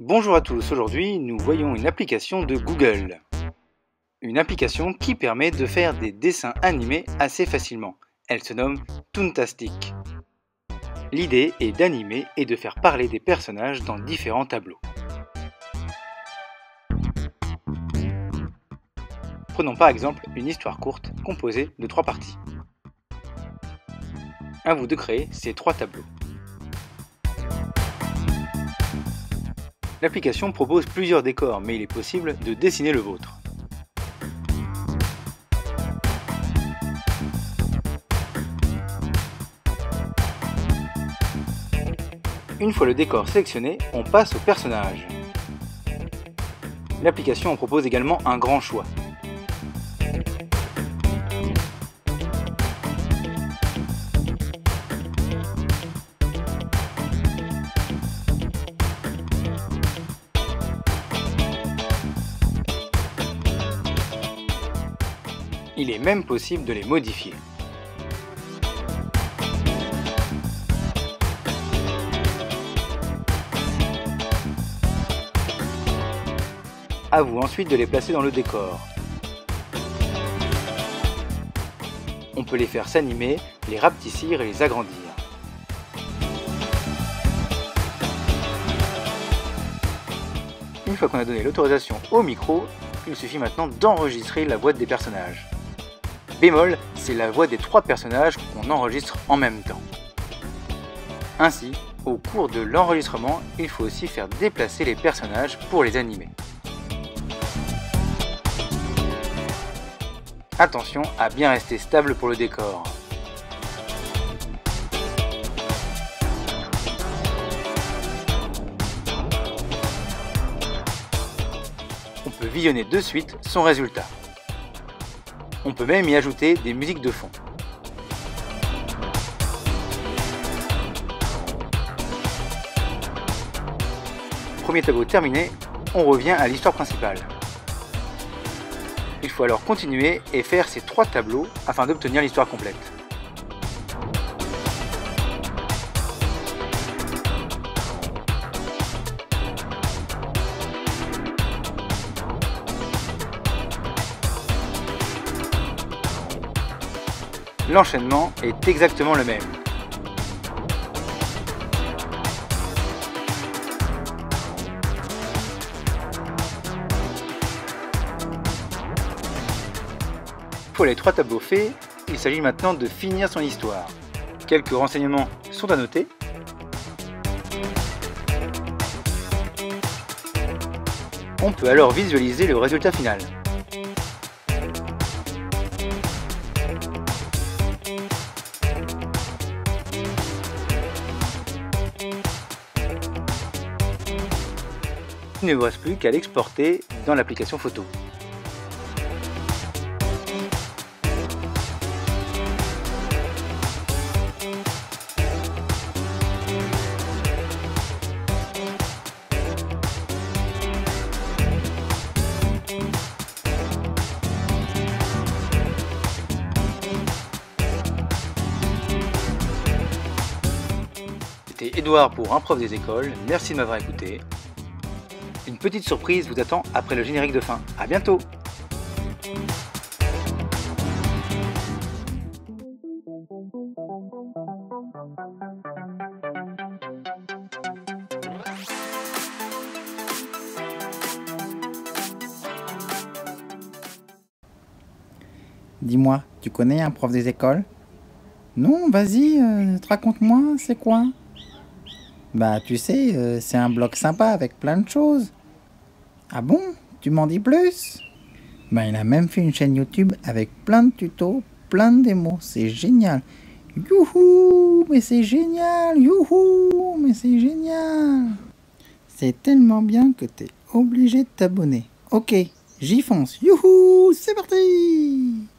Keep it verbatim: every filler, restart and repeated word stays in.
Bonjour à tous, aujourd'hui nous voyons une application de Google. Une application qui permet de faire des dessins animés assez facilement. Elle se nomme Toontastic. L'idée est d'animer et de faire parler des personnages dans différents tableaux. Prenons par exemple une histoire courte composée de trois parties. À vous de créer ces trois tableaux. L'application propose plusieurs décors, mais il est possible de dessiner le vôtre. Une fois le décor sélectionné, on passe au personnage. L'application en propose également un grand choix. Il est même possible de les modifier. À vous ensuite de les placer dans le décor. On peut les faire s'animer, les rapetissir et les agrandir. Une fois qu'on a donné l'autorisation au micro, il suffit maintenant d'enregistrer la voix des personnages. Bémol, c'est la voix des trois personnages qu'on enregistre en même temps. Ainsi, au cours de l'enregistrement, il faut aussi faire déplacer les personnages pour les animer. Attention à bien rester stable pour le décor. On peut visionner de suite son résultat. On peut même y ajouter des musiques de fond. Premier tableau terminé, on revient à l'histoire principale. Il faut alors continuer et faire ces trois tableaux afin d'obtenir l'histoire complète. L'enchaînement est exactement le même. Pour les trois tableaux faits, il s'agit maintenant de finir son histoire. Quelques renseignements sont à noter. On peut alors visualiser le résultat final. Il ne vous reste plus qu'à l'exporter dans l'application photo. C'était Edouard pour Un Prof des Écoles, merci de m'avoir écouté. Une petite surprise vous attend après le générique de fin. À bientôt! Dis-moi, tu connais Un Prof des Écoles? Non, vas-y, euh, raconte-moi, c'est quoi? Bah, tu sais, euh, c'est un blog sympa avec plein de choses. Ah bon? Tu m'en dis plus? Bah, il a même fait une chaîne YouTube avec plein de tutos, plein de démos. C'est génial. Youhou! Mais c'est génial! Youhou! Mais c'est génial! C'est tellement bien que t'es obligé de t'abonner. Ok, j'y fonce. Youhou! C'est parti!